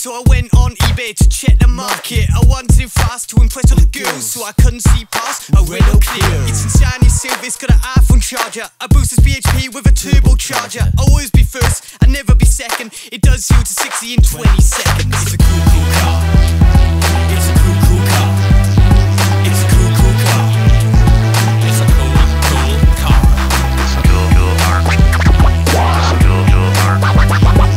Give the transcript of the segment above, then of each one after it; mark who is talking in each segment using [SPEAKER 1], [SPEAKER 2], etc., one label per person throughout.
[SPEAKER 1] So I went on eBay to check the market. I wanted it fast to impress all the girls, so I couldn't see past a Renault Clear. It's in shiny silver, it's got an iPhone charger. I boost its BHP with a turbocharger. I'll always be first, I'll never be second. It does 0 to 60 in 20 seconds. It's a cool, cool car. It's a cool, cool car. It's a cool, cool car. It's a cool, cool car. It's a cool, cool car. It's a cool, cool car. It's a cool, cool car.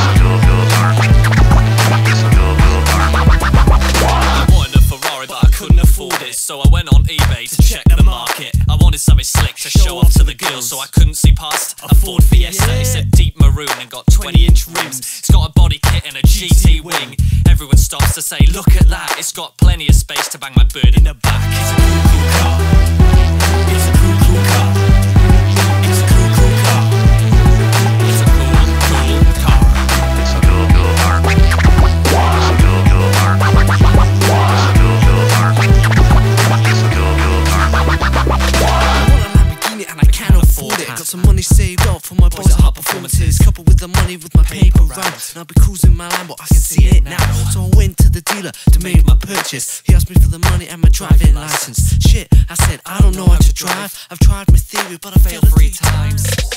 [SPEAKER 1] It's a cool, cool car. I wanted a Ferrari, but I couldn't afford it, so I went on eBay to check the market. I wanted something slick to show off to the girls, so I couldn't see past a Ford Fiesta. It said deep maroon and got 20-inch rims. It's got a body kit and a GT wing. Everyone stops to say, look at that. It's got plenty of space to bang my bird in the back. It's a cool, cool car. It's a cool, cool car. It's a cool, cool car. It's a cool, cool car. It's a cool, cool car. It's a cool, cool car. It's a cool, cool car. It's a cool, cool car. I want a Lamborghini and I can't afford it. Got some money saved up for my boys at Hot Performances. Coupled with the money with my paper round, and I'll be cruising my Lambo, I can see it now. So I went to the dealer to make my purchase. He asked me for the money and my driving license. Shit, I said I don't know how to drive. I've tried my theory but I failed 3 times.